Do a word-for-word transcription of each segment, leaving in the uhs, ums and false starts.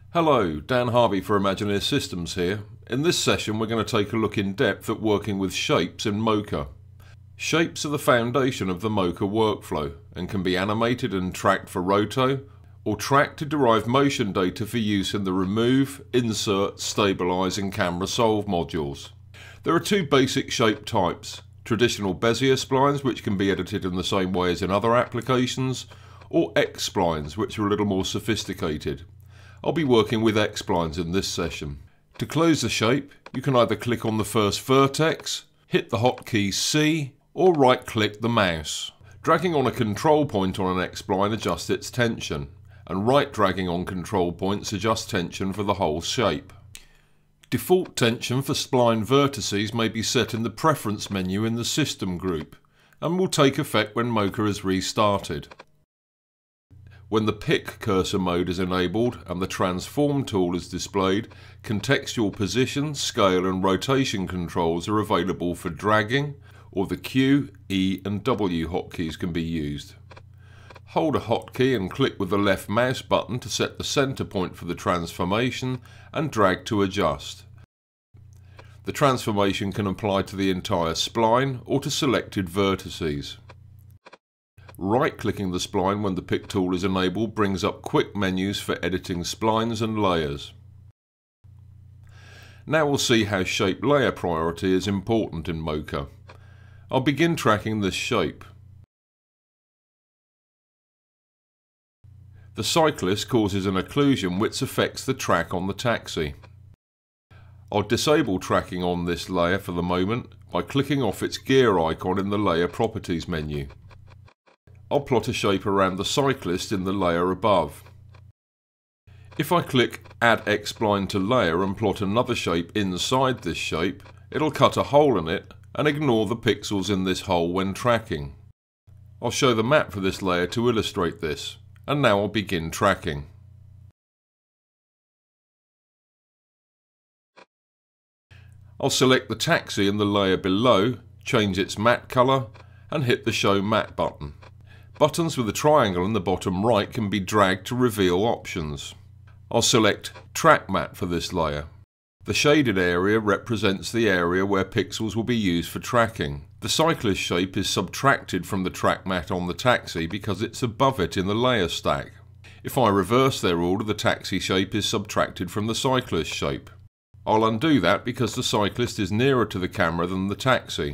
Hello, Dan Harvey for Imagineer Systems here. In this session we're going to take a look in depth at working with shapes in Mocha. Shapes are the foundation of the Mocha workflow and can be animated and tracked for roto, or tracked to derive motion data for use in the remove, insert, stabilize and camera solve modules. There are two basic shape types: traditional Bezier splines, which can be edited in the same way as in other applications, or X splines, which are a little more sophisticated. I'll be working with X splines in this session. To close the shape, you can either click on the first vertex, hit the hotkey C, or right click the mouse. Dragging on a control point on an X spline adjusts its tension, and right dragging on control points adjusts tension for the whole shape. Default tension for spline vertices may be set in the preference menu in the system group, and will take effect when Mocha is restarted. When the pick cursor mode is enabled and the transform tool is displayed, contextual position, scale and rotation controls are available for dragging, or the Q, E and W hotkeys can be used. Hold a hotkey and click with the left mouse button to set the center point for the transformation and drag to adjust. The transformation can apply to the entire spline or to selected vertices. Right-clicking the spline when the pick tool is enabled brings up quick menus for editing splines and layers. Now we'll see how shape layer priority is important in Mocha. I'll begin tracking this shape. The cyclist causes an occlusion which affects the track on the taxi. I'll disable tracking on this layer for the moment by clicking off its gear icon in the Layer Properties menu. I'll plot a shape around the cyclist in the layer above. If I click Add X Spline to Layer and plot another shape inside this shape, it'll cut a hole in it and ignore the pixels in this hole when tracking. I'll show the map for this layer to illustrate this, and now I'll begin tracking. I'll select the taxi in the layer below, change its matte color, and hit the Show Matte button. Buttons with a triangle in the bottom right can be dragged to reveal options. I'll select Track Matte for this layer. The shaded area represents the area where pixels will be used for tracking. The cyclist shape is subtracted from the track matte on the taxi because it's above it in the layer stack. If I reverse their order, the taxi shape is subtracted from the cyclist shape. I'll undo that because the cyclist is nearer to the camera than the taxi.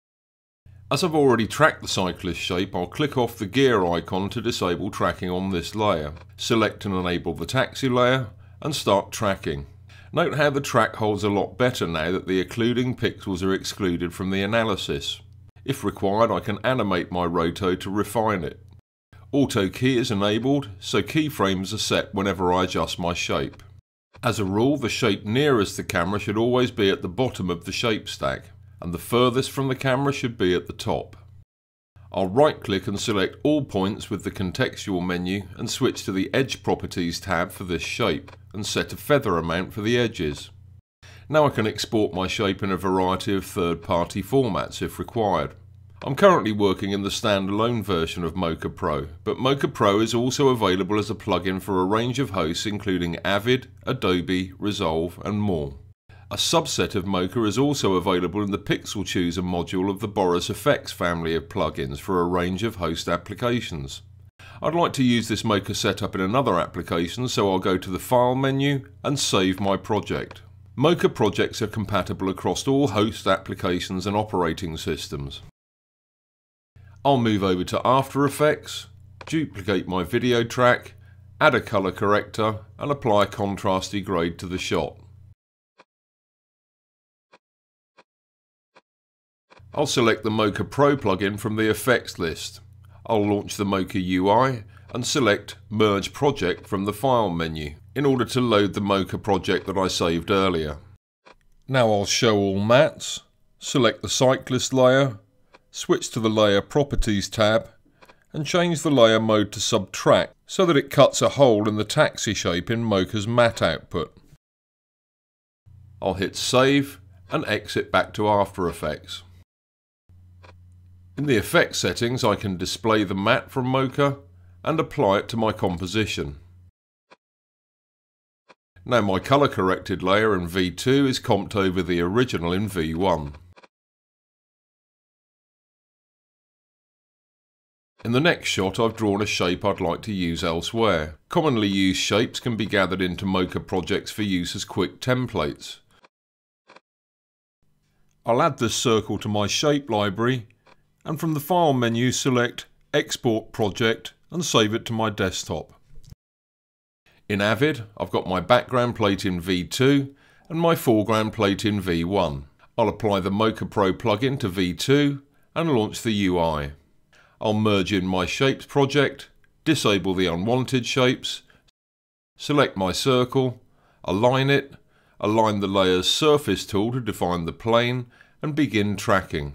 As I've already tracked the cyclist shape, I'll click off the gear icon to disable tracking on this layer. Select and enable the taxi layer and start tracking. Note how the track holds a lot better now that the occluding pixels are excluded from the analysis. If required, I can animate my roto to refine it. Auto key is enabled, so keyframes are set whenever I adjust my shape. As a rule, the shape nearest the camera should always be at the bottom of the shape stack, and the furthest from the camera should be at the top. I'll right click and select all points with the contextual menu and switch to the Edge Properties tab for this shape and set a feather amount for the edges. Now I can export my shape in a variety of third-party formats if required. I'm currently working in the standalone version of Mocha Pro, but Mocha Pro is also available as a plugin for a range of hosts including Avid, Adobe, Resolve and more. A subset of Mocha is also available in the Pixel Chooser module of the Boris Effects family of plugins for a range of host applications. I'd like to use this Mocha setup in another application, so I'll go to the File menu and save my project. Mocha projects are compatible across all host applications and operating systems. I'll move over to After Effects, duplicate my video track, add a color corrector and apply a contrasty grade to the shot. I'll select the Mocha Pro plugin from the effects list. I'll launch the Mocha U I and select Merge Project from the File menu in order to load the Mocha project that I saved earlier. Now I'll show all mattes, select the cyclist layer, switch to the Layer Properties tab and change the layer mode to Subtract so that it cuts a hole in the taxi shape in Mocha's matte output. I'll hit Save and exit back to After Effects. In the effects settings, I can display the matte from Mocha and apply it to my composition. Now my colour corrected layer in V two is comped over the original in V one. In the next shot I've drawn a shape I'd like to use elsewhere. Commonly used shapes can be gathered into Mocha projects for use as quick templates. I'll add this circle to my shape library and from the File menu select Export Project and save it to my desktop. In Avid I've got my background plate in V two and my foreground plate in V one. I'll apply the Mocha Pro plugin to V two and launch the U I. I'll merge in my Shapes project, disable the unwanted shapes, select my circle, align it, align the layer's surface tool to define the plane and begin tracking.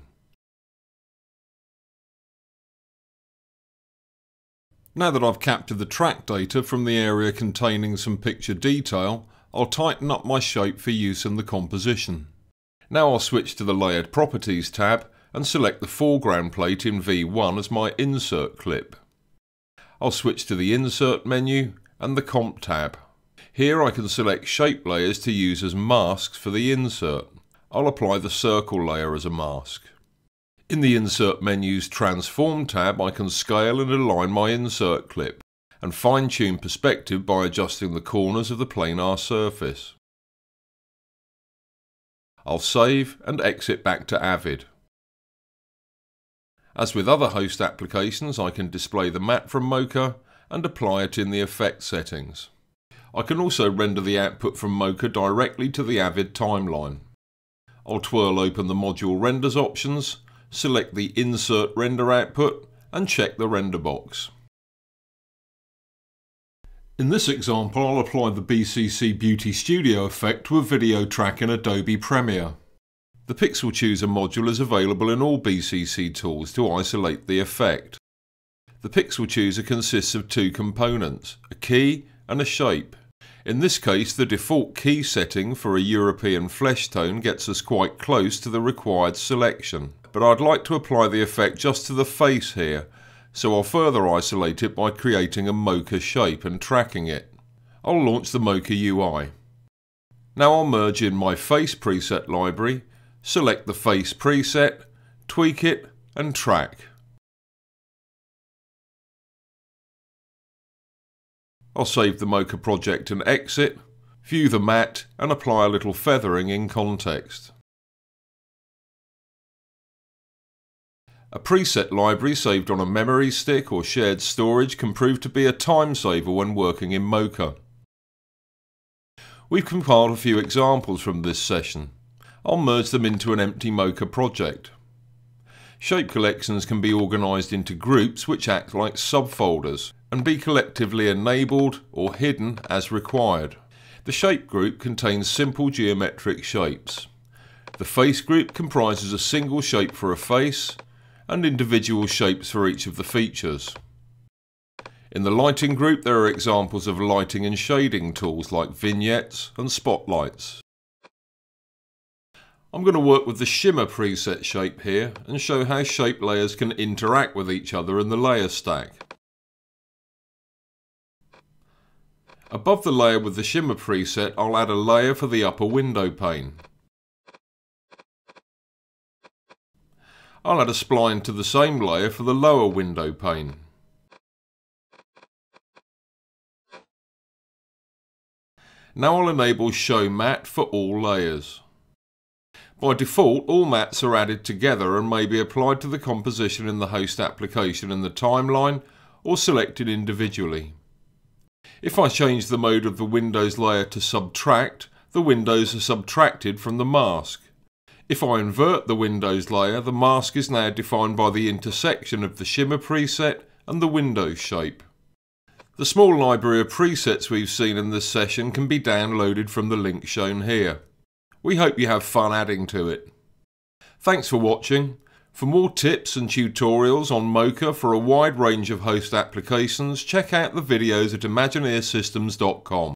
Now that I've captured the track data from the area containing some picture detail, I'll tighten up my shape for use in the composition. Now I'll switch to the Layered Properties tab and select the foreground plate in V one as my insert clip. I'll switch to the Insert menu and the Comp tab. Here I can select shape layers to use as masks for the insert. I'll apply the circle layer as a mask. In the Insert menu's Transform tab I can scale and align my insert clip and fine-tune perspective by adjusting the corners of the planar surface. I'll save and exit back to Avid. As with other host applications, I can display the matte from Mocha and apply it in the effect settings. I can also render the output from Mocha directly to the Avid timeline. I'll twirl open the module renders options, select the Insert Render Output and check the render box. In this example, I'll apply the B C C Beauty Studio effect to a video track in Adobe Premiere. The Pixel Chooser module is available in all B C C tools to isolate the effect. The Pixel Chooser consists of two components, a key and a shape. In this case, the default key setting for a European flesh tone gets us quite close to the required selection. But I'd like to apply the effect just to the face here, so I'll further isolate it by creating a Mocha shape and tracking it. I'll launch the Mocha U I. Now I'll merge in my Face preset library, select the Face preset, tweak it and track. I'll save the Mocha project and exit, view the matte and apply a little feathering in context. A preset library saved on a memory stick or shared storage can prove to be a time saver when working in Mocha. We've compiled a few examples from this session. I'll merge them into an empty Mocha project. Shape collections can be organised into groups which act like subfolders and be collectively enabled or hidden as required. The shape group contains simple geometric shapes. The face group comprises a single shape for a face and individual shapes for each of the features. In the lighting group there are examples of lighting and shading tools like vignettes and spotlights. I'm going to work with the shimmer preset shape here and show how shape layers can interact with each other in the layer stack. Above the layer with the shimmer preset, I'll add a layer for the upper window pane. I'll add a spline to the same layer for the lower window pane. Now I'll enable Show Matte for all layers. By default, all mattes are added together and may be applied to the composition in the host application in the timeline or selected individually. If I change the mode of the Windows layer to Subtract, the windows are subtracted from the mask. If I invert the Windows layer, the mask is now defined by the intersection of the shimmer preset and the Windows shape. The small library of presets we've seen in this session can be downloaded from the link shown here. We hope you have fun adding to it. Thanks for watching. For more tips and tutorials on Mocha for a wide range of host applications, check out the videos at imagineer systems dot com.